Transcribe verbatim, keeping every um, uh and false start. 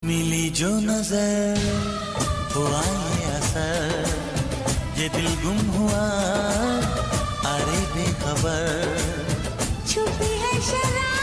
मिली जो नजर हुआ ये असर, ये दिल गुम हुआ अरे बेखबर, छुपी है शराब